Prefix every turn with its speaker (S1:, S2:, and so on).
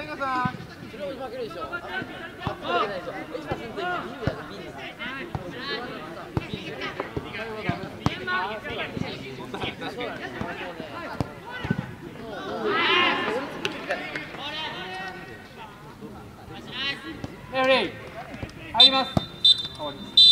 S1: それを負けるでしょ。あ、負けないでしょ。1%ビールやで、ビール。
S2: レフェリー入ります。終わります。